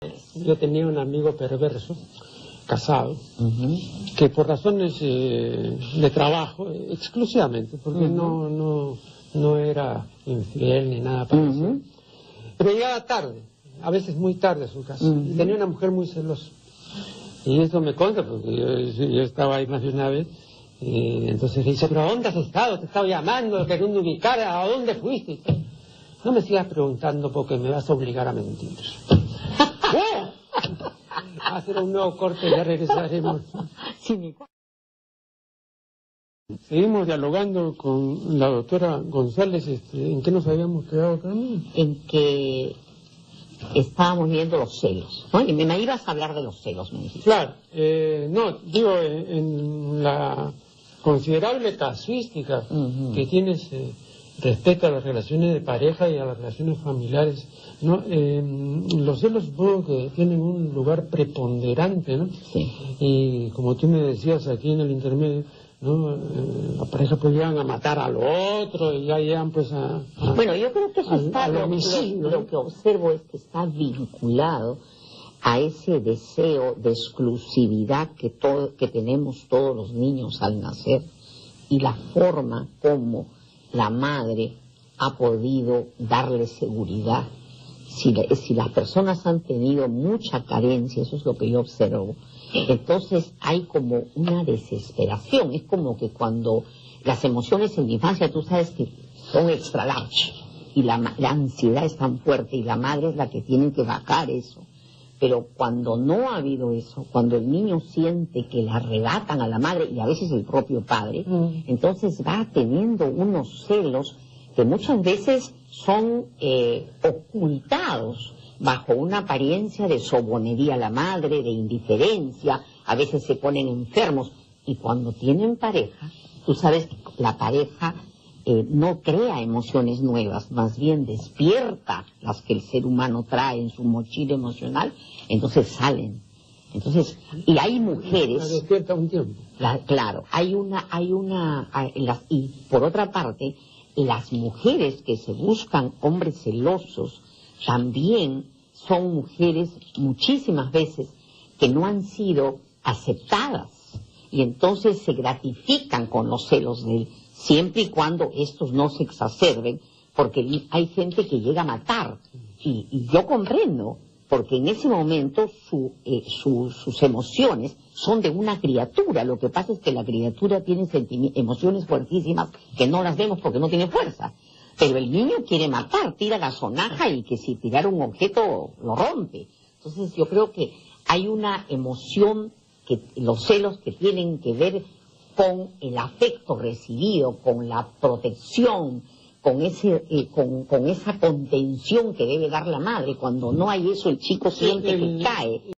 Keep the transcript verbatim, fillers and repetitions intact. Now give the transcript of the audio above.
Yo tenía un amigo perverso, casado, uh-huh. que por razones eh, de trabajo, eh, exclusivamente, porque uh-huh. no, no, no era infiel ni nada parecido, uh-huh. pero llegaba tarde, a veces muy tarde a su casa, uh-huh. y tenía una mujer muy celosa. Y esto me consta, porque yo, yo estaba ahí más de una vez, y entonces le dice, ¿pero a dónde has estado? Te estaba llamando, queriendo ubicar, ¿a dónde fuiste? No me sigas preguntando porque me vas a obligar a mentir. A hacer un nuevo corte, ya regresaremos. Seguimos dialogando con la doctora González. Este, ¿en qué nos habíamos quedado también? En que estábamos viendo los celos, ¿no? Y me, me ibas a hablar de los celos, me dijiste. Claro, eh, no, digo, en, en la considerable casuística uh-huh. que tienes eh, respecto a las relaciones de pareja y a las relaciones familiares, ¿no? Eh, los celos supongo que tienen un lugar preponderante, ¿no? Sí. Y como tú me decías aquí en el intermedio, ¿no? Eh, la pareja pues llegan a matar al otro y ya llegan pues a... a bueno, yo creo que eso al, está, al lo, homicidio, lo, ¿no? lo que observo es que está vinculado a ese deseo de exclusividad que, todo, que tenemos todos los niños al nacer y la forma como la madre ha podido darle seguridad. Si, si las personas han tenido mucha carencia, eso es lo que yo observo, entonces hay como una desesperación. Es como que cuando las emociones en la infancia, tú sabes que son extra large, y la, la ansiedad es tan fuerte, y la madre es la que tiene que bajar eso. Pero cuando no ha habido eso, cuando el niño siente que le arrebatan a la madre, y a veces el propio padre, mm. entonces va teniendo unos celos que muchas veces son eh, ocultados bajo una apariencia de sobonería a la madre, de indiferencia, a veces se ponen enfermos, y cuando tienen pareja, tú sabes que la pareja eh, no crea emociones nuevas, más bien despierta las que el ser humano trae en su mochila emocional, entonces salen. Entonces, y hay mujeres... La despierta un tiempo. La, claro, hay una, hay una, hay, las, y por otra parte, las mujeres que se buscan hombres celosos también son mujeres muchísimas veces que no han sido aceptadas y entonces se gratifican con los celos de él, siempre y cuando estos no se exacerben, porque hay gente que llega a matar y, y yo comprendo, porque en ese momento su, eh, su, sus emociones son de una criatura. Lo que pasa es que la criatura tiene emociones fuertísimas que no las vemos porque no tiene fuerza. Pero el niño quiere matar, tira la sonaja y que si tirar un objeto lo rompe. Entonces yo creo que hay una emoción, que los celos que tienen que ver con el afecto recibido, con la protección, con ese eh, con, con esa contención que debe dar la madre. Cuando no hay eso, el chico siente que cae.